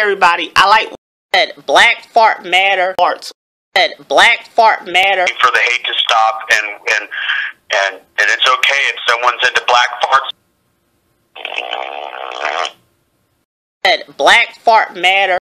everybody. I like that Black Fart Matter farts. That Black Fart Matter. For the hate to stop, and it's okay if someone's into black farts. That Black Fart Matter.